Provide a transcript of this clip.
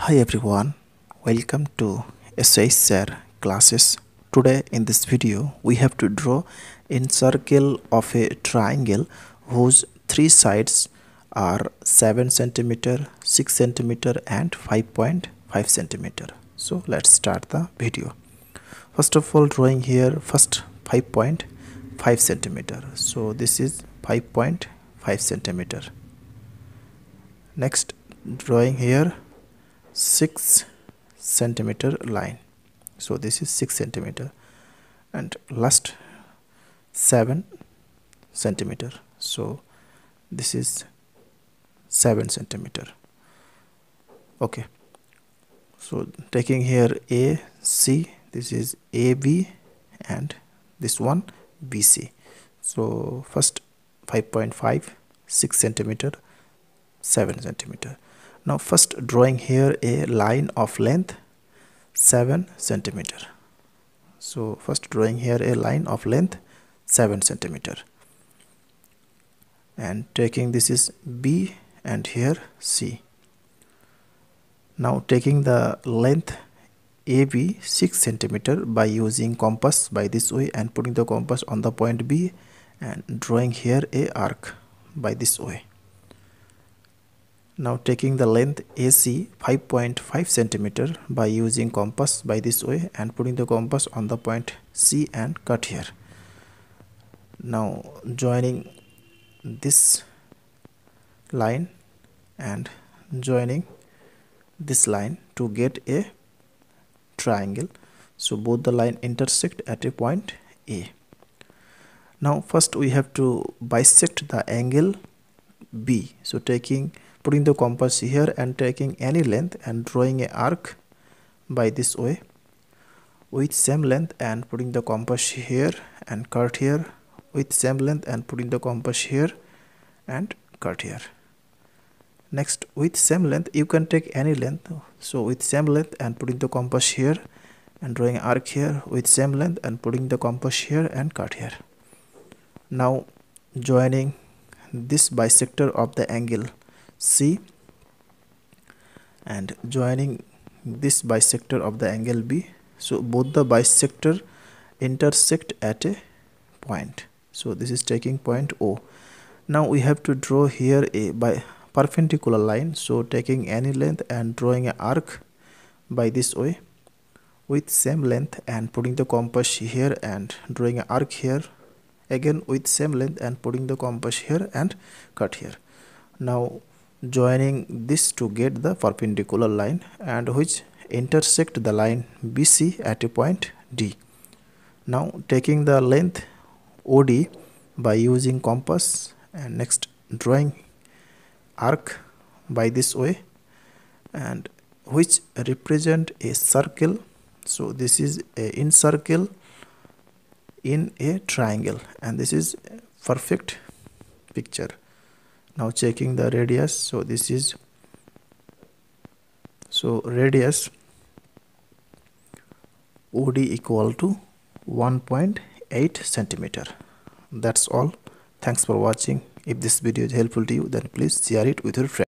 Hi everyone, welcome to SHSIR classes. Today in this video we have to draw incircle of a triangle whose three sides are 7 cm, 6 cm and 5.5 cm. So let's start the video. First of all, drawing here first 5.5 cm. So this is 5.5 cm. Next, drawing here 6 centimeter line, so this is 6 centimeter, and last 7 centimeter, so this is 7 centimeter. Okay, so taking here AC, this is AB, and this one BC. So first 5.5, 6 centimeter, 7 centimeter. Now first drawing here a line of length 7 centimeter. So first drawing here a line of length 7 centimeter, and taking this is B and here C. Now taking the length AB 6 centimeter by using compass by this way and putting the compass on the point B and drawing here a arc by this way. Now taking the length AC 5.5 centimeter by using compass by this way and putting the compass on the point C and cut here. Now joining this line and joining this line to get a triangle. So both the line intersect at a point A. Now first we have to bisect the angle B. So putting the compass here and taking any length and drawing an arc by this way with same length and putting the compass here and cut here with same length and putting the compass here and cut here. Next, with same length you can take any length, so with same length and putting the compass here and drawing an arc here with same length and putting the compass here and cut here. Now joining this bisector of the angle C and joining this bisector of the angle B. So both the bisector intersect at a point. So this is taking point O. Now we have to draw here a perpendicular line. So taking any length and drawing an arc by this way with same length and putting the compass here and drawing an arc here again with same length and putting the compass here and cut here. Now joining this to get the perpendicular line and which intersect the line BC at a point D. Now taking the length OD by using compass and next drawing arc by this way and which represent a circle. So this is a incircle in a triangle, and this is a perfect picture. Now checking the radius, so this is radius OD equal to 1.8 centimeter. That's all. Thanks for watching. If this video is helpful to you, then please share it with your friends.